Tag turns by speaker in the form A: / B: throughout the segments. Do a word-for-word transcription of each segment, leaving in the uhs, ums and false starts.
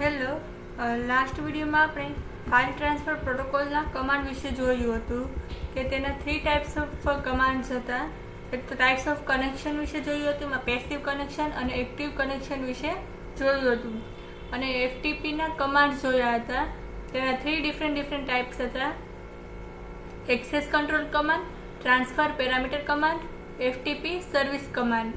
A: Hello, last વિડીયોમાં આપણે file transfer પ્રોટોકોલના command વિશે જોયું હતું કે તેના થ્રી ટાઈપ્સ ઓફ કમાન્ડ્સ હતા. એક તો ટાઈપ્સ ઓફ કનેક્શન વિશે જોયું હતું, એમાં પેસિવ કનેક્શન અને એક્ટિવ કનેક્શન વિશે જોયું હતું, અને એફટીપીના કમાન્ડ્સ જોયા હતા. તેના થ્રી ડિફરન્ટ ડિફરન્ટ ટાઈપ્સ હતા: access control command, transfer parameter command, FTP service command.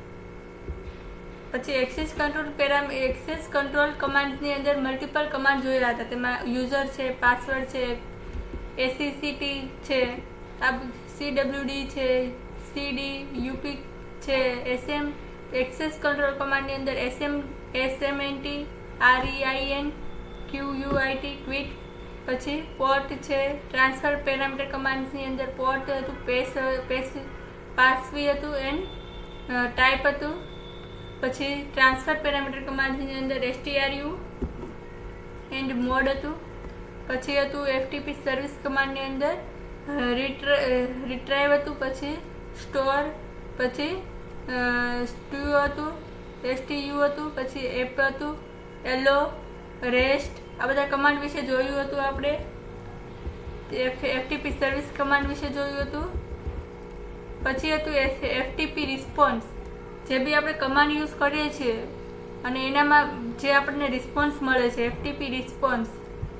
A: પછી access control param access control કમાન્ડની અંદર મલ્ટિપલ કમાન્ડ જોયા હતા. તેમાં યુઝર છે, પાસવર્ડ છે, એસીસીટી છે, સીડબ્લ્યુડી છે, સીડી યુપી છે, એસએમ. એક્સેસ કંટ્રોલ કમાન્ડની અંદર SM SMNT, REIN, QUIT, quit. પછી પોર્ટ છે. ટ્રાન્સફર પેરામીટર કમાન્ડની અંદર પોર્ટ હતું, પેસ પેસ પાસવી હતું, એન્ડ ટાઈપ હતું. પછી ટ્રાન્સફર પેરામીટર કમાન્ડની અંદર એસટીઆરયુ એન્ડ મોડ હતું. પછી હતું એફટીપી સર્વિસ કમાન્ડની અંદર રિટ્રાઈવ હતું, પછી સ્ટોર, પછી સ્ટ્યુ હતું, એસટીયુ હતું, પછી એપ હતું, એલો, રેસ્ટ. આ બધા કમાન્ડ વિશે જોયું હતું આપણે. એફટીપી સર્વિસ કમાન્ડ વિશે જોયું હતું. પછી હતું એફટીપી રિસ્પોન્સ. જે બી આપણે કમાન્ડ યુઝ કરીએ છીએ અને એનામાં જે આપણને રિસ્પોન્સ મળે છે, એફટીપી રિસ્પોન્સ.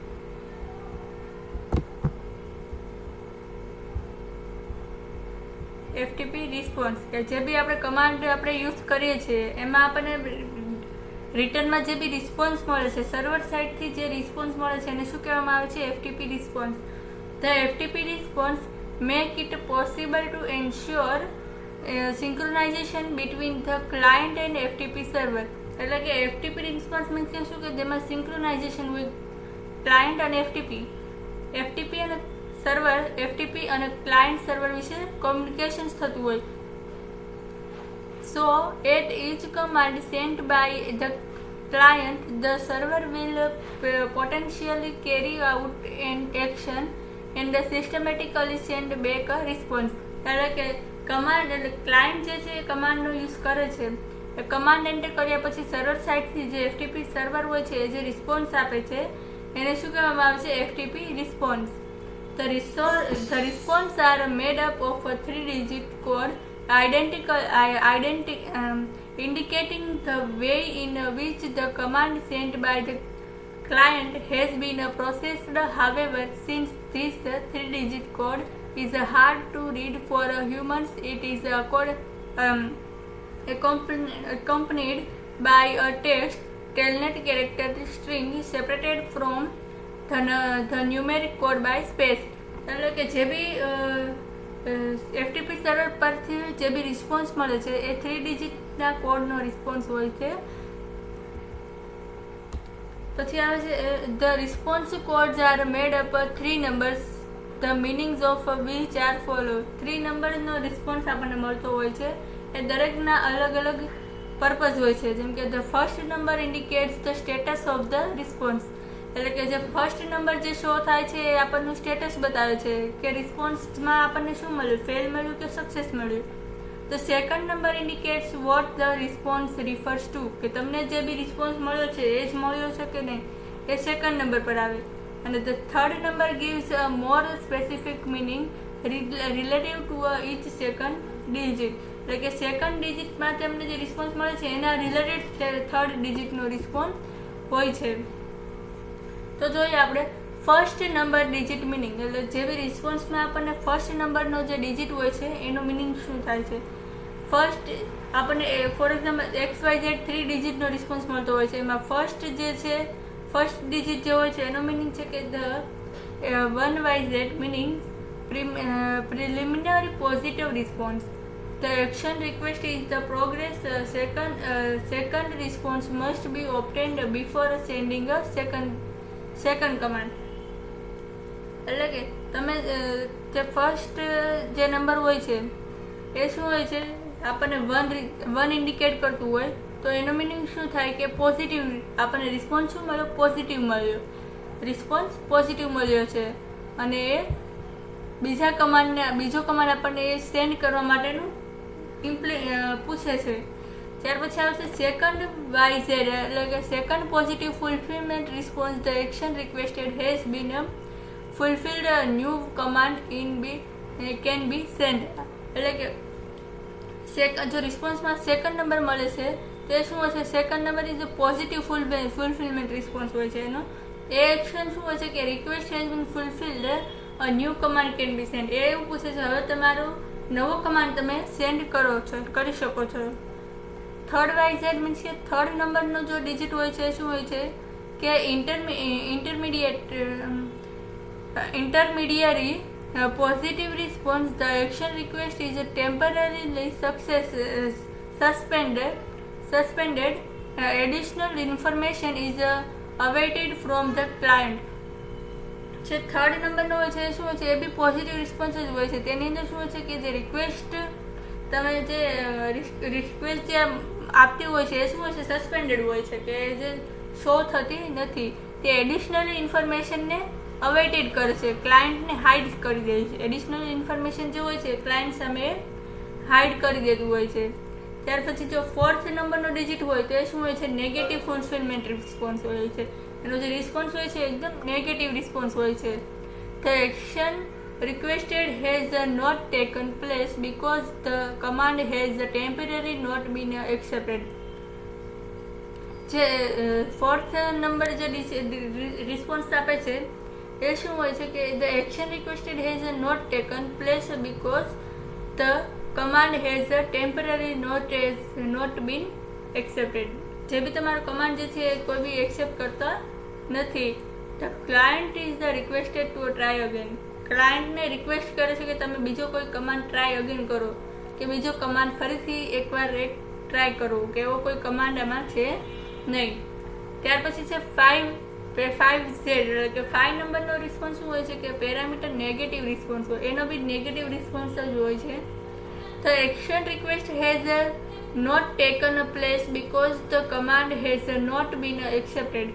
A: એફટીપી રિસ્પોન્સ કે જે બી આપણે કમાન્ડ આપણે યુઝ કરીએ છીએ એમાં આપણને રિટર્નમાં જે બી રિસ્પોન્સ મળે છે, સર્વર સાઇડથી જે રિસ્પોન્સ મળે છે એને શું કહેવામાં આવે છે? FTP response. The FTP response make it possible to ensure synchronization between the client and FTP server. એટલે કે એફટીપી રિસ્પોન્સ મીન્સ કે શું કે જેમાં સિંક્રોનાઇઝેશન હોય ક્લાયન્ટ અને એફટીપી એફટીપી અને સર્વર એફટીપી અને ક્લાયન્ટ સર્વર વિશે કોમ્યુનિકેશન થતું હોય. So at each command sent by the client the server will potentially carry out an action and systematically send back a response. એટલે કે command એટલે client જે છે એ કમાન્ડનો યુઝ કરે છે. એ કમાન્ડ એન્ટર કર્યા પછી સર્વર સાઇડથી જે એફટીપી સર્વર હોય છે એ જે રિસ્પોન્સ આપે છે એને શું કહેવામાં આવે છે? FTP response. The the response are made up of a three digit code identical identi indicating the way in which the command sent by the client has been processed. However, since this three-digit code is hard to read for humans, it is a code um, accompanied by a text telnet character string separated from the, the numeric code by space. એટલે કે જે બી FTP server પરથી જે બી response મળે છે એ three ડિજિટના કોડનો response હોય છે. પછી આવે છે the response codes are made up three numbers the meanings of which are follow. Three નંબરનો રિસ્પોન્સ આપણને મળતો હોય છે. એ દરેકના અલગ અલગ પર્પઝ હોય છે. જેમ કે the first number indicates the status of the response. એટલે કે જે ફર્સ્ટ નંબર જે શો થાય છે એ આપણનું સ્ટેટસ બતાવે છે કે રિસ્પોન્સમાં આપણને શું મળ્યું, ફેલ મળ્યું કે સક્સેસ મળ્યું. The second number indicates what the response refers to. કે તમને જે બી રિસ્પોન્સ મળ્યો છે એ જ મળ્યો છે કે નહીં એ સેકન્ડ નંબર પર આવે. અને the third number gives a more specific meaning relative to each second digit. એટલે કે સેકન્ડ ડિજિટમાં તમને જે રિસ્પોન્સ મળે છે એના રિલેટેડ થર્ડ ડિજિટનો રિસ્પોન્સ હોય છે. તો જોઈએ આપણે ફર્સ્ટ નંબર ડિજિટ મિનિંગ. એટલે જે બી રિસ્પોન્સમાં આપણને ફર્સ્ટ નંબરનો જે ડિજિટ હોય છે એનો મિનિંગ શું થાય છે? ફર્સ્ટ આપણને for example X Y Z three ડિજિટનો રિસ્પોન્સ મળતો હોય છે. એમાં ફર્સ્ટ જે છે ફર્સ્ટ ડિજિટ જે હોય છે એનો મિનિંગ છે કે the one Y Z meaning preliminary positive response. The action request is the progress. Second second response must be obtained before sending a second second command. એટલે કે તમે જે ફર્સ્ટ જે નંબર હોય છે એ શું હોય છે? આપણને વન વન ઇન્ડિકેટ કરતું હોય તો એનો મિનિંગ શું થાય કે પોઝિટિવ. આપણને રિસ્પોન્સ શું મળ્યો? પોઝિટિવ મળ્યો. રિસ્પોન્સ પોઝિટિવ મળ્યો છે અને એ બીજા કમાન્ડને બીજો કમાન્ડ આપણને એ સેન્ડ કરવા માટેનું ઇમ્પ્લે પૂછે છે. ત્યાર પછી આવશે સેકન્ડ વાય ઝેડ, એટલે કે second positive fulfilment response. The action requested has been fulfilled, a new command in be can be send. એટલે કે સેકન્ડ જો રિસ્પોન્સમાં સેકન્ડ નંબર મળે છે તે શું હોય છે? Second number is positive full fulfilment response હોય છે. એનો એ એક્શન શું હોય છે કે request has been fulfilled, a new command can be send. એ એવું પૂછે છે હવે તમારો નવો કમાન્ડ તમે સેન્ડ કરો છો, કરી શકો છો. થર્ડ વાય ઝેડ મીન્સ કે થર્ડ નંબરનો જો ડિજિટ હોય છે શું હોય છે કે intermediate intermediary positive response. The action request is temporarily success suspended suspended additional information is awaited from the client. જે થર્ડ નંબરનો હોય છે શું હોય છે? એ બી પોઝિટિવ રિસ્પોન્સ જ હોય છે. તેની અંદર શું હોય છે કે જે રિક્વેસ્ટ તમે જે રિક્વેસ્ટ જે આપતી હોય છે એ શું હોય છે? સસ્પેન્ડેડ હોય છે, કે જે શો થતી નથી. તે એડિશનલ ઇન્ફોર્મેશનને અવેઇટેડ કરે છે, ક્લાયન્ટને હાઇડ કરી દે છે. એડિશનલ ઇન્ફોર્મેશન જે હોય છે ક્લાયન્ટ સામે હાઇડ કરી દેતું હોય છે. ત્યાર પછી જો ફોર્થ નંબરનો ડિજિટ હોય તો એ શું હોય છે? નેગેટિવ ફુલફિલમેન્ટ રિસ્પોન્સ હોય છે. એનો જે રિસ્પોન્સ હોય છે એકદમ નેગેટિવ રિસ્પોન્સ હોય છે. The action requested has uh, not taken place because the command has uh, temporarily not been uh, accepted. જે ફોર્થ નંબર જે રિસ્પોન્સ આપે છે એ શું હોય છે કે the action requested has not taken place because the command has temporary not has not been accepted. જે બી તમારો કમાન્ડ જે છે એ કોઈ બી એક્સેપ્ટ કરતા નથી. The client is the requested to try again. ક્લાયન્ટને રિક્વેસ્ટ કરે છે કે તમે બીજો કોઈ કમાન્ડ ટ્રાય અગેન કરો, કે બીજો કમાન્ડ ફરીથી એકવાર એક ટ્રાય કરો, કે એવો કોઈ કમાન્ડ આમાં છે નહીં. ત્યાર પછી છે ફાઈવ ફાઈવ ઝેડ, એટલે કે ફાઈવ નંબરનો રિસ્પોન્સ શું હોય છે કે પેરામીટર નેગેટિવ રિસ્પોન્સ હોય. એનો બી નેગેટિવ રિસ્પોન્સ જ હોય છે. The action request has not taken a place because the command has not been accepted.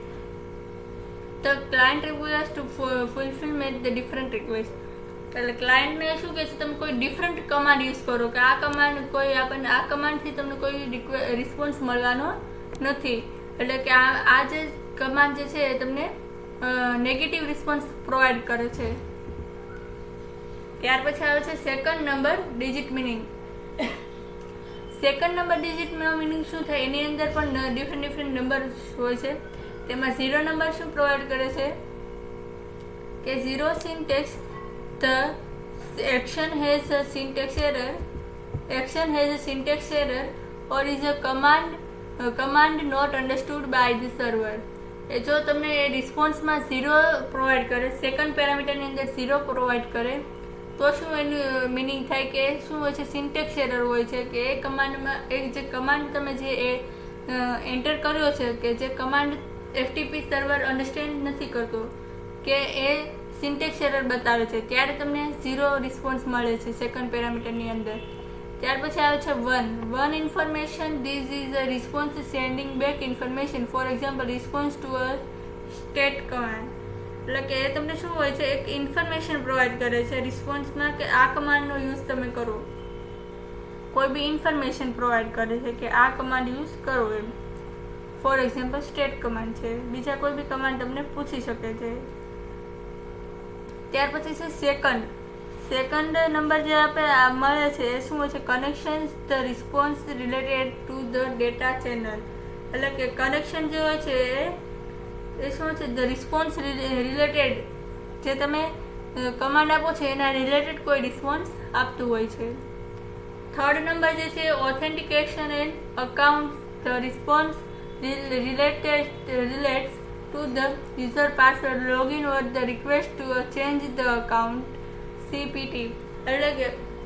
A: The client request to fulfilment the different request. એટલે ક્લાયન્ટને શું કહે છે તમે કોઈ ડિફરન્ટ કમાન્ડ યુઝ કરો, કે આ કમાન્ડ કોઈ આપણને આ કમાન્ડથી તમને કોઈ રિસ્પોન્સ મળવાનો નથી. એટલે કે આ આ જે કમાન્ડ જે છે એ તમને નેગેટિવ રિસ્પોન્સ પ્રોવાઈડ કરે છે. ત્યાર પછી આવે છે second number digit meaning. Second number ડિજિટનો મિનિંગ શું થાય? એની અંદર પણ ડિફરન્ટ ડિફરન્ટ નંબર હોય છે. તેમાં ઝીરો નંબર શું પ્રોવાઈડ કરે છે કે zero syntax, the action has a syntax error, action has a syntax error or is a command command not understood by the server. એ જો તમને એ રિસ્પોન્સમાં ઝીરો પ્રોવાઈડ કરે, સેકન્ડ પેરામીટરની અંદર ઝીરો પ્રોવાઈડ કરે, તો શું એનું મિનિંગ થાય કે શું હોય છે? સિન્ટેક્સ એરર હોય છે, કે એ કમાન્ડમાં એક જે કમાન્ડ તમે જે એ એન્ટર કર્યો છે, કે જે કમાન્ડ એફટીપી સર્વર અન્ડરસ્ટેન્ડ નથી કરતો, કે એ સિન્ટેક્સ એરર બતાવે છે, ત્યારે તમને ઝીરો રિસ્પોન્સ મળે છે સેકન્ડ પેરામીટરની અંદર. ત્યાર પછી આવે છે one one information. This is a response sending back information, for example response to a state command. એટલે કે એ તમને શું હોય છે? એક ઇન્ફોર્મેશન પ્રોવાઈડ કરે છે રિસ્પોન્સમાં, કે આ કમાન્ડનો યુઝ તમે કરો. કોઈ બી ઇન્ફોર્મેશન પ્રોવાઈડ કરે છે કે આ કમાન્ડ યુઝ કરો એમ. ફોર એક્ઝામ્પલ સ્ટેટ કમાન્ડ છે, બીજા કોઈ બી કમાન્ડ તમને પૂછી શકે છે. ત્યાર પછી છે સેકન્ડ. સેકન્ડ નંબર જે આપણે મળે છે એ શું હોય છે? Connection the response related to the data channel. એટલે કે કનેક્શન જે હોય છે એ શું છે? ધ રિસ્પોન્સ રિલેટેડ, જે તમે કમાન્ડ આપો છો એના રિલેટેડ કોઈ રિસ્પોન્સ આપતું હોય છે. થર્ડ નંબર જે છે authentication and account. The response related relates to the user password, login or the request to change the account, C P T. એટલે કે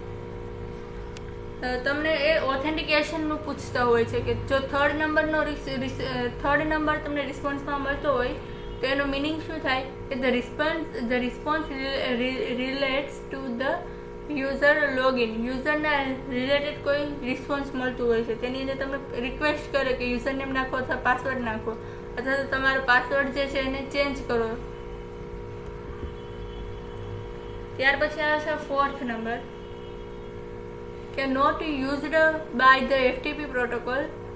A: તમને એ ઓથેન્ટિકેશનનું પૂછતા હોય છે, કે જો થર્ડ નંબરનો થર્ડ નંબર તમને રિસ્પોન્સમાં મળતો હોય તો એનો મિનિંગ શું થાય? કે the response the response relates to the user login. યુઝરના રિલેટેડ કોઈ રિસ્પોન્સ મળતું હોય છે, તેની અંદર તમે રિક્વેસ્ટ કરે કે યુઝર નેમ નાખો અથવા પાસવર્ડ નાખો, અથવા તો તમારો પાસવર્ડ જે છે એને ચેન્જ કરો. ત્યાર પછી આવે છે ફોર્થ નંબર, કે not used by the FTP protocol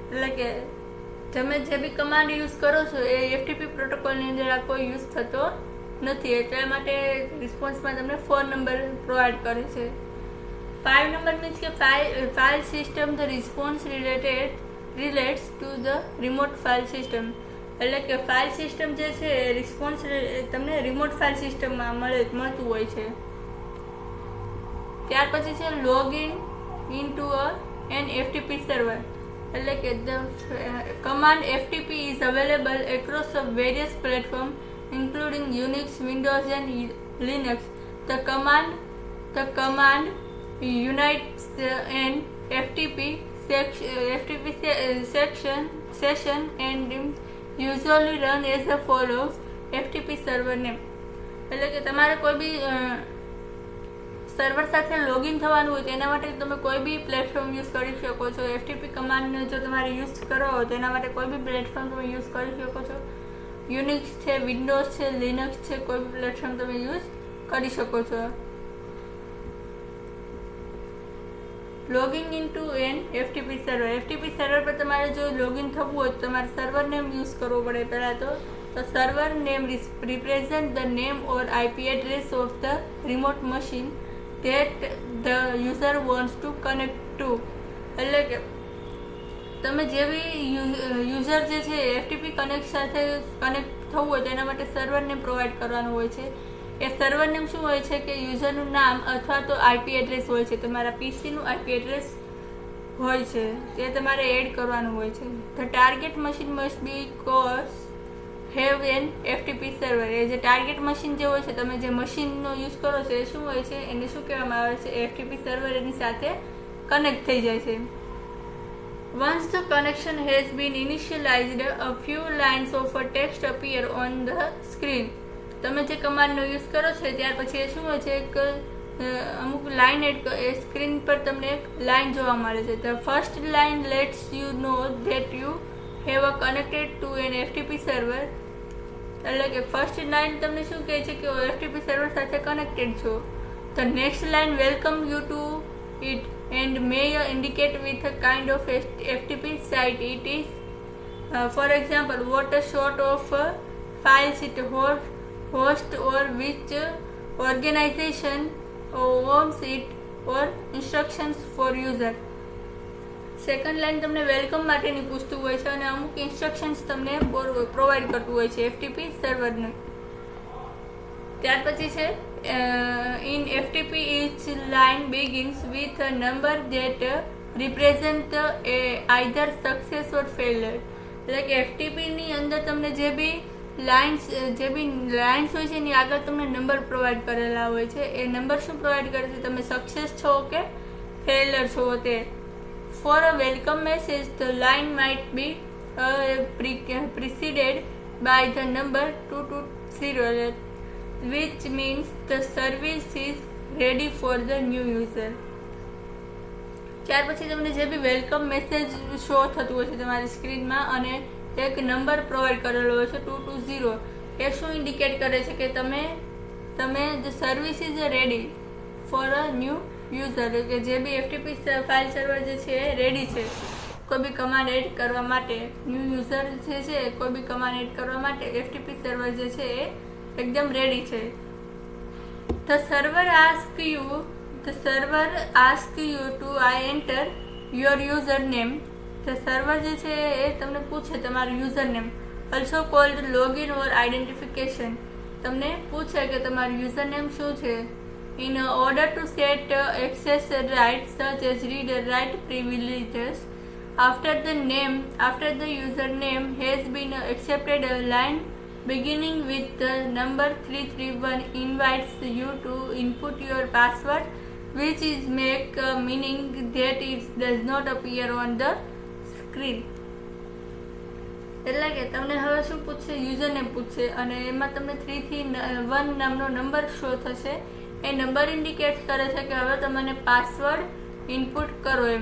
A: એટલે કે તમે જે બી કમાન્ડ યુઝ કરો છો એ એફટીપી પ્રોટોકોલની અંદર આ કોઈ યુઝ થતો નથી, એટલા માટે રિસ્પોન્સમાં તમને ફોર નંબર પ્રોવાઈડ કરે છે. ફાઇવ નંબર મીન્સ કે file file system the response related relates to the remote file system. એટલે કે ફાઇલ સિસ્ટમ જે છે એ રિસ્પોન્સ તમને રિમોટ ફાઇલ સિસ્ટમમાં મળે મળતું હોય છે. ત્યાર પછી છે login in to a an FTP server. એટલે કે the command FTP is available across various platform including Unix, Windows and Linux. The command the command unites an F T P section, F T P section session and usually run as follows. F T P server name. એટલે કે તમારે કોઈ બી server સાથે login થવાનું હોય તેના માટે તમે કોઈ બી પ્લેટફોર્મ યુઝ કરી શકો છો. એફટીપી કમાન્ડને જો તમારે યુઝ કરો હોય તેના માટે કોઈ બી પ્લેટફોર્મ તમે યુઝ કરી શકો છો. યુનિક્સ છે, વિન્ડોઝ છે, લિનક્સ છે, કોઈ બી પ્લેટફોર્મ તમે યુઝ કરી શકો છો. Logging in to an FTP server. FTP server પર તમારે જો લોગિન થવું હોય તો તમારે સર્વર નેમ યુઝ કરવો પડે. પહેલાં તો તો server name represent the name or IP address of the remote machine that the user wants to connect to. એટલે કે તમે જે બી યુઝર જે છે એફટીપી કનેક્ટ સાથે કનેક્ટ થવું હોય તેના માટે સર્વર નેમ પ્રોવાઈડ કરવાનું હોય છે. એ સર્વર નેમ શું હોય છે કે યુઝરનું નામ અથવા તો આઈપી એડ્રેસ હોય છે, તમારા પીસીનું આઈપી એડ્રેસ હોય છે તે તમારે એડ કરવાનું હોય છે. The target machine must be course have an FTP server. એ જે ટાર્ગેટ મશીન જે હોય છે, તમે જે મશીનનો યુઝ કરો છો એ શું હોય છે, એને શું કહેવામાં આવે છે, એફટીપી સર્વર એની સાથે કનેક્ટ થઈ જાય છે. Once the connection has been initialized, a few lines of text appear on the screen. તમે જે કમાન્ડનો યુઝ કરો છો ત્યાર પછી એ શું હોય છે, એક અમુક લાઇન એડ એ સ્ક્રીન પર તમને એક લાઇન જોવા મળે છે. The first line lets you know that you have a connected to an FTP server. એટલે કે ફર્સ્ટ લાઇન તમને શું કહે છે કે એફટીપી સર્વર સાથે કનેક્ટેડ છો. The next line welcome you to it and may indicate with a kind of F T P site it is. Uh, for example, what a sort of uh, files it host or which uh, organization owns it or instructions for user. Second line તમને welcome માટેની પૂછતું હોય છે અને અમુક instructions તમને provide કરતું હોય છે એફટીપી સર્વરને. ત્યાર પછી છે Uh, in F T P each line begins with a number that uh, represent uh, either success or failure. એટલે કે એફટીપી ની અંદર તમને જે બી લાઇન્સ જે બી લાઇન્સ હોય છે એની આગળ તમને નંબર પ્રોવાઈડ કરેલા હોય છે. એ નંબર શું પ્રોવાઈડ કરે છે, તમે સક્સેસ છો કે ફેલર છો તે. For a welcome message the line might be preceded by the number two two zero, which means the service is ready for the new user. ત્યાર પછી તમને જે બી વેલકમ મેસેજ શો થતું હોય છે તમારી સ્ક્રીનમાં અને એક નંબર પ્રોવાઈડ કરેલો હોય છે ટુ ટુ ઝીરો, એ શું ઇન્ડિકેટ કરે છે કે તમે તમે the service is ready for a new user. કે જે બી એફટીપી ફાઇલ સર્વર જે છે એ રેડી છે કોઈ બી કમાન્ડ એડ કરવા માટે. ન્યૂ યુઝર જે છે કોઈ બી કમાન્ડ એડ કરવા માટે એફટીપી સર્વર જે છે એ એકદમ રેડી છે. The server ask you the server ask you to I enter your user name. The server જે છે એ તમને પૂછે તમારું user name, also called login or identification. તમને પૂછે કે તમારું યુઝર નેમ શું છે. In order to set access right such as read write privileges after the name after the username has been accepted, a line beginning with the number three three one invites you to input your password, which is make uh, meaning that it does not appear on the screen. એટલે કે તમને હવે શું પૂછશે, user name પૂછશે અને એમાં તમને થ્રી થી વન નામનો નંબર શો થશે. એ નંબર ઇન્ડિકેટ કરે છે કે હવે તમને પાસવર્ડ ઇનપુટ કરો એમ.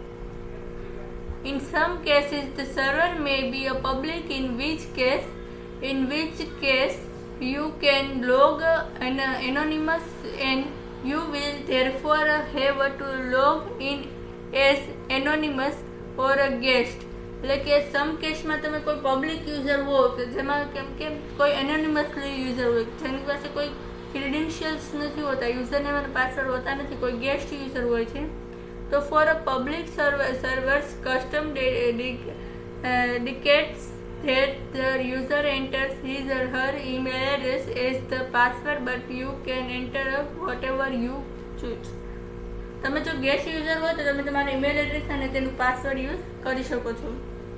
A: In some cases the server may be a public, in which case in which case you can log an anonymous and you will therefore have to log in as anonymous or a guest. એટલે કે સમ કેસમાં તમે કોઈ public user હો કે જેમાં કેમ કે કોઈ એનોનિમસલી યુઝર હોય જેની પાસે કોઈ ક્રેડેન્શિયલ્સ નથી હોતા, યુઝરનેમ અને પાસવર્ડ હોતા નથી, કોઈ ગેસ્ટ યુઝર હોય છે, તો for a public servers custom dictates that the user enters his or her email address as the password, but you can enter whatever you choose. તમે જો ગેસ્ટ યુઝર હોય તો તમે તમારા ઈમેલ એડ્રેસ અને તેનું પાસવર્ડ યુઝ કરી શકો છો.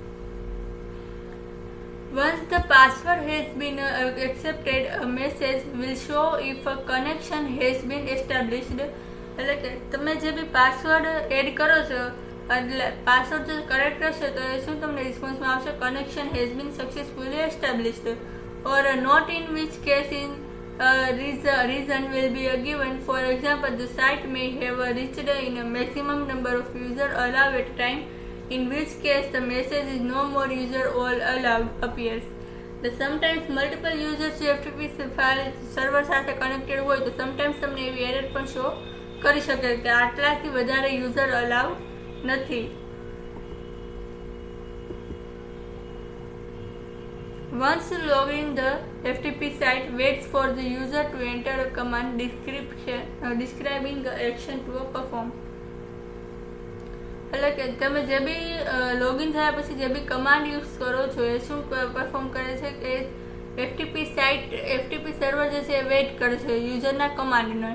A: Once the password has been uh, accepted, a message will show if a connection has been established. એટલે કે તમે જે બી પાસવર્ડ એડ કરો છો એટલે પાસવર્ડ જો કરેક્ટ હશે તો શું તમને રિસ્પોન્સમાં આવશે, connection has been successfully established, or not in which case in reason will be given. For example, the site may have reached in a maximum number of user allowed at time, in which case the message is no more user all allowed appears. The sometimes multiple users F T P file server સાથે connected હોય તો sometimes તમને એવી error પણ show કરી શકે કે આટલાથી વધારે યુઝર અલાઉડ નથી. Once logged in, the F T P site waits for the user to enter a command description uh, describing the action to perform. એટલે કે તમે જે બી લોગિન થયા પછી જે બી કમાન્ડ યુઝ કરો છો એ શું પરફોર્મ કરે છે કે એફટીપી સાઇટ એફટીપી સર્વર જે છે એ વેઇટ કરે છે યુઝરના કમાન્ડનો.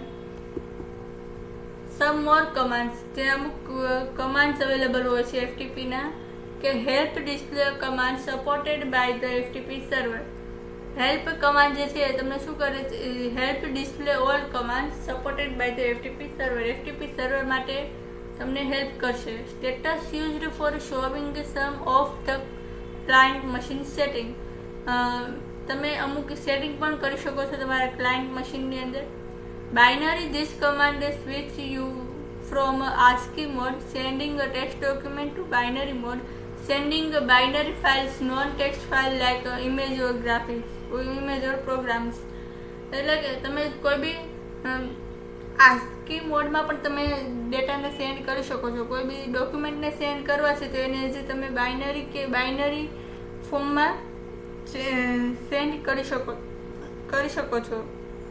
A: સમ મોર કમાન્ડ્સ, જે અમુક કમાન્ડ્સ અવેલેબલ હોય છે એફટીપીના કે help display command supported by the FTP server. Help command જે છે એ તમને શું કરે છે, help display all command supported by the FTP server, FTP server માટે તમને હેલ્પ કરશે. Status used for showing some of the client machine setting, તમે અમુક સેટિંગ પણ કરી શકો છો તમારા ક્લાયન્ટ મશીનની અંદર. Binary, this command switch you from ASCII mode, sending a text document to binary mode, sending binary files non text file like image or graphics image or programs. એટલે કે તમે કોઈ બી આસ્કી મોડમાં પણ તમે ડેટાને સેન્ડ કરી શકો છો. કોઈ બી ડોક્યુમેન્ટને સેન્ડ કરવા છે તો એને જે તમે બાઇનરી કે બાઇનરી ફોર્મમાં સેન્ડ કરી શકો કરી શકો છો.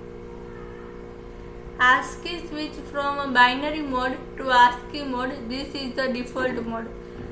A: ASCII switch from a binary mode to ASCII mode. This is the default mode.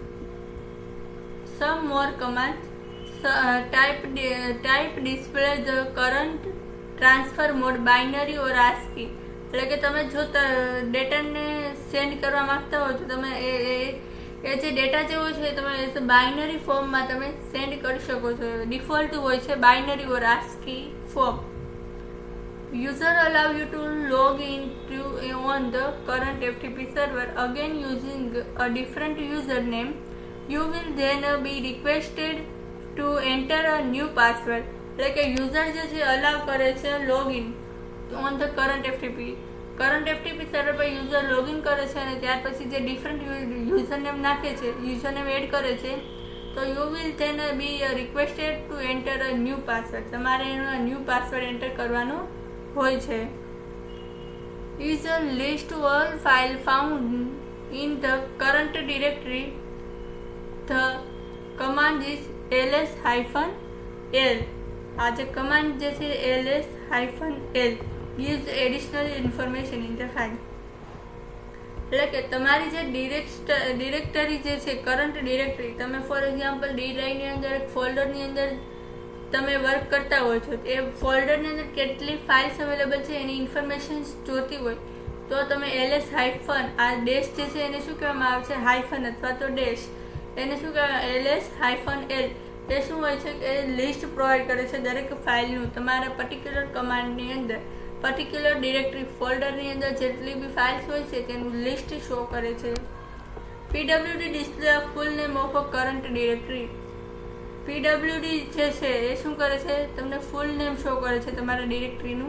A: Some more commands. Uh, type uh, type display the current transfer mode binary or ASCII. એટલે કે તમે જો ડેટાને સેન્ડ કરવા માંગતા હો તો તમે એ એ જે ડેટા જે હોય છે તમે બાઇનરી ફોર્મમાં તમે સેન્ડ કરી શકો છો. ડિફોલ્ટ હોય છે binary or ASCII form. User allow you to log into on the current F T P server again using a different username. You will then be requested to enter a new password. એટલે કે user જે છે allow કરે છે login on the current FTP. Current FTP server પર user login કરે છે અને ત્યાર પછી જે ડિફરન્ટ યુઝરનેમ નાખે છે યુઝરનેમ એડ કરે છે તો you will then be requested to enter a new password. તમારે એનો ન્યૂ પાસવર્ડ એન્ટર કરવાનો હોય છે. Is a list all file found in the current directory. The command is LS hyphen L. આ જે કમાન્ડ જે છે LS hyphen L gives additional information in the file. એટલે કે તમારી જે ડિરેક્ટ ડિરેક્ટરી જે છે કરંટ ડિરેક્ટરી, તમે ફોર એક્ઝામ્પલ ડી ડ્રાઈવની અંદર એક ફોલ્ડરની અંદર તમે વર્ક કરતા હોય છો, એ ફોલ્ડરની અંદર કેટલી ફાઇલ્સ અવેલેબલ છે એની ઇન્ફોર્મેશન જોતી હોય તો તમે એલએસ હાઇફન આ ડેશ જે છે એને શું કહેવામાં આવે છે, હાઇફન અથવા તો ડેશ, એને શું કહેવાય એલએસ હાઇફન એલ. એ શું હોય છે કે લિસ્ટ પ્રોવાઈડ કરે છે દરેક ફાઇલનું તમારા પર્ટિક્યુલર કમાન્ડની અંદર, પર્ટિક્યુલર ડિરેક્ટરી ફોલ્ડરની અંદર જેટલી બી ફાઇલ્સ હોય છે તેનું લિસ્ટ શો કરે છે. PWD display full name of a current directory. PWD જે છે એ શું કરે છે, તમને ફૂલ નેમ શો કરે છે તમારા ડિરેક્ટરીનું.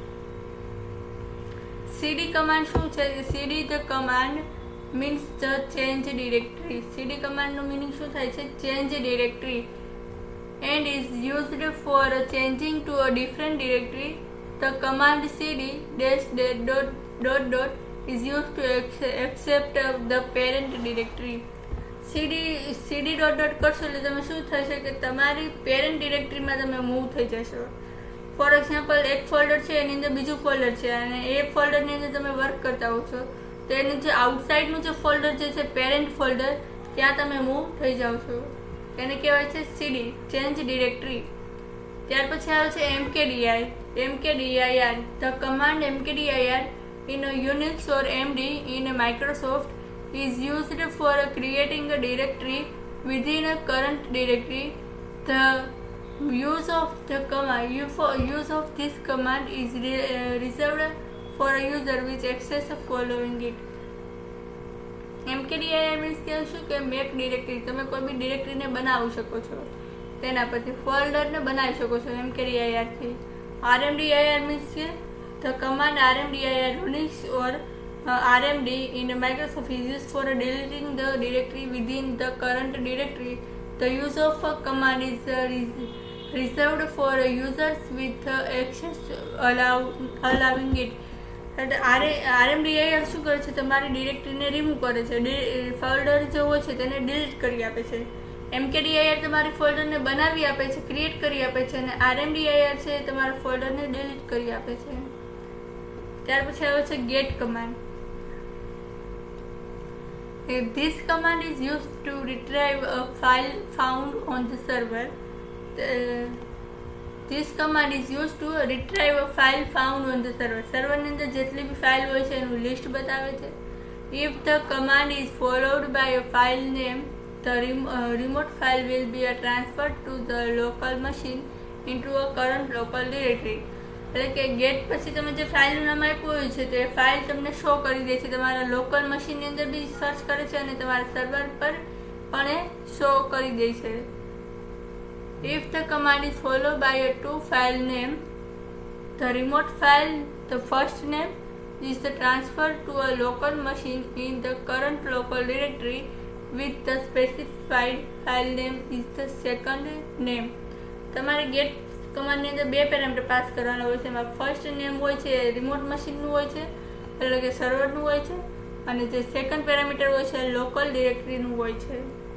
A: સીડી કમાન્ડ શું છે, CD the command means the change directory. CD કમાન્ડનું મિનિંગ શું થાય છે, change directory, and is used for changing to a different directory. The command cd dash dot dot dot is used to accept the parent directory. CD CD dot dot કરશો એટલે તમે શું થશે કે તમારી પેરેન્ટ ડિરેક્ટરીમાં તમે મૂવ થઈ જશો. ફોર એક્ઝામ્પલ એક ફોલ્ડર છે એની અંદર બીજું ફોલ્ડર છે અને એ ફોલ્ડરની અંદર તમે વર્ક કરતા હો છો તો એનું જે આઉટસાઇડનું જે ફોલ્ડર જે છે પેરેન્ટ ફોલ્ડર ત્યાં તમે મૂવ થઈ જાઓ છો. એને કહેવાય છે સીડી, ચેન્જ ડિરેક્ટરી. ત્યાર પછી આવે છે MKDI. MKDIR, the command MKDIR in a Unix or M D in a Microsoft is used for creating a directory within a current directory. The use of the command use of this command is re, uh, reserved for a user which access following it. MKDI means કે શું કે make directory. તમે કોઈ બી ડિરેક્ટરીને બનાવી શકો છો, તેના પરથી ફોલ્ડરને બનાવી શકો છો એમકેડીઆઈઆરથી. આરએમડીઆઈઆર મીન્સ કે the command rmdir Unix or uh, R M D in Microsoft is used for deleting the directory within the current directory. The use of a command is uh, res- reserved for uh, users with uh, access allow allowing it. RMDI શું કરે છે? તમારી ડિરેક્ટરીને remove કરે છે, folder જે હોય છે તેને ડિલીટ કરી આપે છે. એમકેડીઆઈઆર તમારી ફોલ્ડરને બનાવી આપે છે, ક્રિએટ કરી આપે છે અને આરએમડીઆઈઆર છે તમારા ફોલ્ડરને ડિલીટ કરી આપે છે. ત્યાર પછી આવે છે get command. This command is used to retrieve a file found on the server. Uh, this command is used to retrieve a file found on the server. સર્વરની અંદર જેટલી બી ફાઇલ હોય છે એનું લિસ્ટ બતાવે છે. If the command is followed by a file name, the rem uh, remote file will be uh, transferred to the local machine into a current local directory. એટલે કે ગેટ પછી તમે જે ફાઇલનું નામ આપ્યું હોય છે તે ફાઇલ તમને શો કરી દે છે, તમારા લોકલ મશીનની અંદર બી સર્ચ કરે છે અને તમારા સર્વર પર પણ એ શો કરી દે છે. If the command is followed by a two file name, the remote file, the first name is the transfer to a local machine in the current local directory with the specified file name is the second name. તમારે get કમાન્ડની અંદર બે parameter pass કરવાના હોય છે. એમાં first name હોય છે રિમોટ મશીનનું હોય છે એટલે કે સર્વરનું હોય છે અને જે સેકન્ડ પેરામીટર હોય છે લોકલ ડિરેક્ટરીનું હોય છે.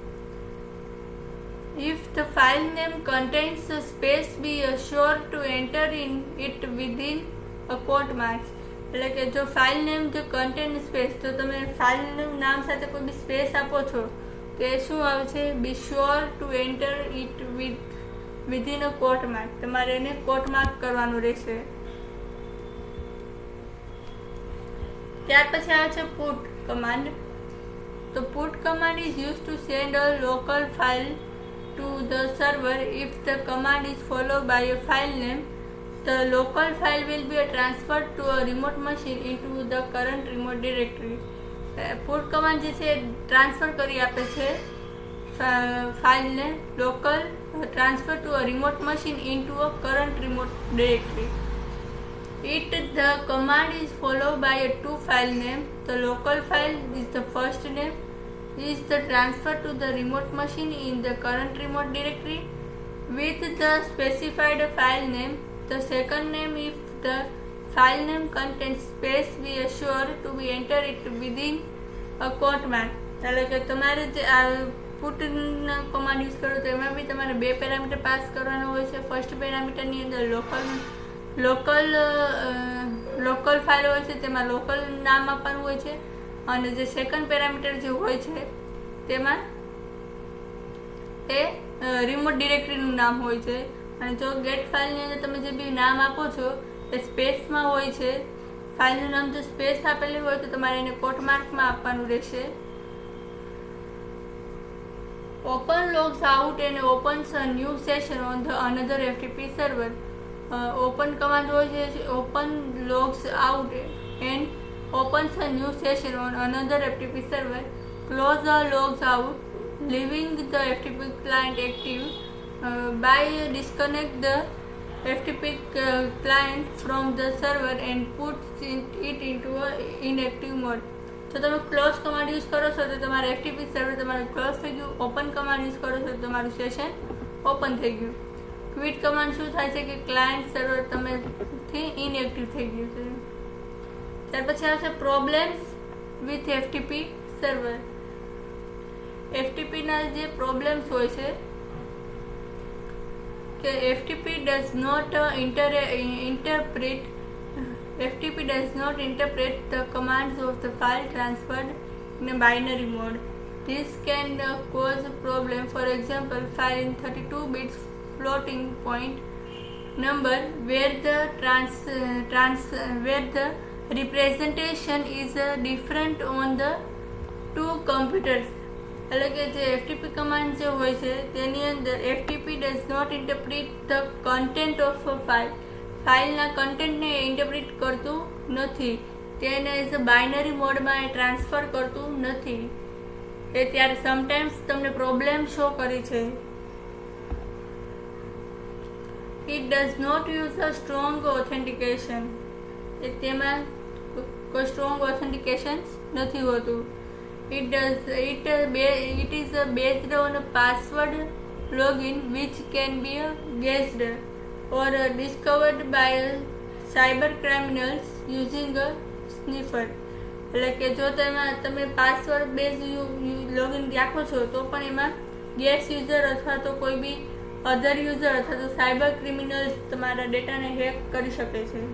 A: If the file name contains a space, be assured to enter in it within a quote marks. એટલે કે જો ફાઇલ નેમ જે કન્ટેન સ્પેસ, તો તમે ફાઇલનું નામ સાથે કોઈ બી સ્પેસ આપો છો તો એ શું આવે છે? Be sure to enter it with within a quote mark. તમારે એને કોટ માર્ક કરવાનું રહેશે. ત્યાર પછી આવે છે પુટ કમાન્ડ. તો put command is use to send a local file to the server. If the command is followed by a file name, the local file will be transferred to a remote machine into the current remote directory. Put command જે છે transfer કરી આપે છે ફાઇલને local transfer to a remote machine into a current remote directory. It the command is followed by a two file name. The local file is the first name is the transfer to the remote machine in the current remote directory with the specified file name. The second name, if the file name contains space, be assured to be entered it within a quote mark. એટલે કે તમારે જે આ પુટના command use કરો તો એમાં બી તમારે બે પેરામીટર પાસ કરવાના હોય છે. ફર્સ્ટ પેરામીટરની અંદર લોકલ લોકલ લોકલ ફાઇલ હોય છે તેમાં લોકલ નામ આપવાનું હોય છે અને જે સેકન્ડ પેરામીટર જે હોય છે તેમાં એ રિમોટ ડિરેક્ટરીનું નામ હોય છે. અને જો ગેટ ફાઇલની અંદર તમે જે બી નામ આપો છો એ સ્પેસમાં હોય છે. ફાઇલનું નામ જો સ્પેસ આપેલી હોય તો તમારે એને કોટ માર્કમાં આપવાનું રહેશે. Open logs out and opens a new session on the another F T P server. Uh, open command હોય છે open logs out and opens a new session on another F T P server. Close the logs out, leaving the F T P client active. Uh, by disconnect the F T P uh, client from the server and put it into a inactive mode. તો તમે close command use કરો છો તો તમારું FTP server તમારું close થઈ ગયું. Open command use કરો છો તો તમારું સેશન ઓપન થઈ ગયું. ક્વિટ કમાન્ડ શું થાય છે કે ક્લાયન્ટ સર્વર તમેથી ઇનએક્ટિવ થઈ ગયું છે. ત્યાર પછી આવશે problems with FTP server. FTP ના જે પ્રોબ્લેમ્સ હોય છે કે FTP does not inter interpret FTP does not interpret the commands of the file transferred in a binary mode. This can uh, cause a problem. For example, file in thirty-two bits floating point number where the trans uh, trans uh, where the representation is uh, different on the two computers. એટલે કે જે FTP command જે હોય છે તેની અંદર FTP does not interpret the content of a file ફાઇલના કન્ટેન્ટને ઇન્ટરપ્રિટ કરતું નથી, તેને એઝ અ બાઇનરી મોડમાં એ ટ્રાન્સફર કરતું નથી. એ ત્યારે સમટાઈમ્સ તમને પ્રોબ્લેમ શો કરી છે. It does not use a strong authentication. એ તેમાં કોઈ સ્ટ્રોંગ ઓથેન્ટિકેશન નથી હોતું. It does it uh, it is uh, based on a password login which can be uh, guessed or uh, discovered by uh, cyber criminals using a sniffer. એટલે કે જો તમે તમે પાસવર્ડ બેઝ લોગિન રાખો છો તો પણ એમાં ગેસ યુઝર અથવા તો કોઈ બી અધર યુઝર અથવા તો સાયબર ક્રિમિનલ્સ તમારા ડેટાને હેક કરી શકે છે.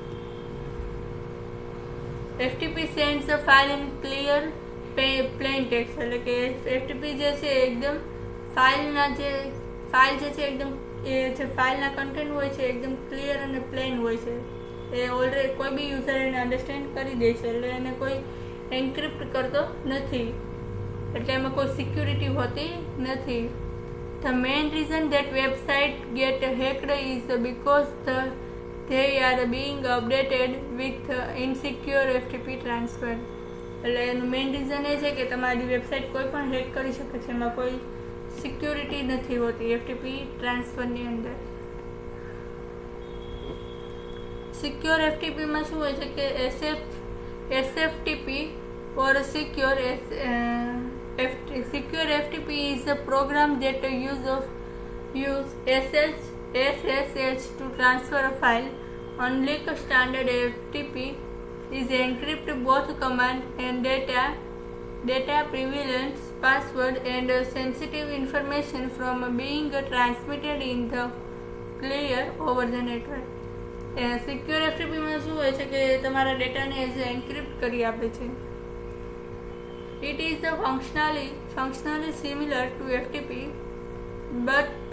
A: FTP sends a file in clear plain text. એટલે કે એફટીપી જે છે એકદમ ફાઇલના જે ફાઇલ જે છે એકદમ એ જે ફાઇલના કન્ટેન્ટ હોય છે એકદમ ક્લિયર અને પ્લેન હોય છે. એ ઓલરેડી કોઈ બી યુઝર એને અન્ડરસ્ટેન્ડ કરી દે છે, એટલે એને કોઈ એન્ક્રિપ્ટ કરતો નથી, એટલે એમાં કોઈ સિક્યુરિટી હોતી નથી. The main reason that website get hacked is because the they are being updated with insecure FTP transfer. એટલે એનું મેઇન રીઝન એ છે કે તમારી વેબસાઇટ કોઈ પણ હેક કરી શકે છે, એમાં કોઈ સિક્યુરિટી નથી હોતી એફટીપી ટ્રાન્સફરની અંદર. સિક્યોર એફટીપીમાં શું હોય છે કે SF SFTP or secure secure FTP is a program that use of use SH SSH to transfer a file. Unlike a standard FTP is encrypt both command and data data prevalence password and uh, sensitive information from uh, being uh, transmitted in the clear over the network. Secure એફટીપીમાં શું હોય છે કે તમારા ડેટાને as encrypt કરી આપે છે. It is a functionally functionally similar to FTP but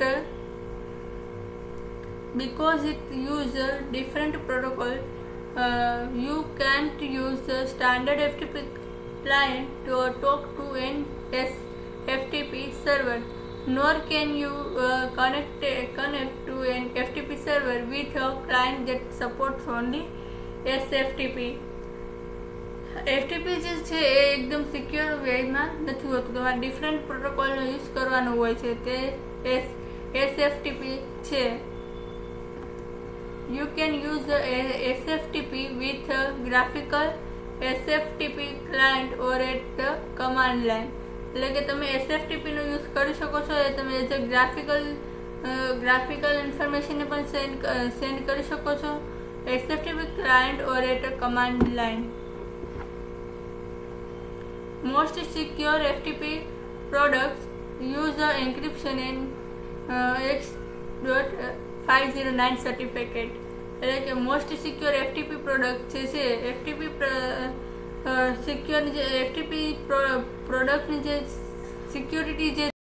A: because it use a different protocol, uh, you can't use the standard F T P client to talk to an F T P server, nor can you uh, connect uh, connect to an F T P server with a client that supports only S F T P. FTP જે છે એ એકદમ secure વેમાં નથી હોતું, તમારે different પ્રોટોકોલનો use કરવાનો હોય છે, તે એસ એસએફટીપી છે. You can use the S F T P with a graphical S F T P client or at the command line. એટલે કે તમે S F T P નો યુઝ કરી શકો છો, એ તમે એઝ અ ગ્રાફિકલ ગ્રાફિકલ ઇન્ફોર્મેશનને પણ સેન્ડ સેન્ડ કરી શકો છો S F T P client or at a command line. Most secure F T P products use the encryption in uh, X dot five oh nine certificate. એટલે કે most secure FTP product જે છે FTP secure જે FTP પ્રોડક્ટની જે security જે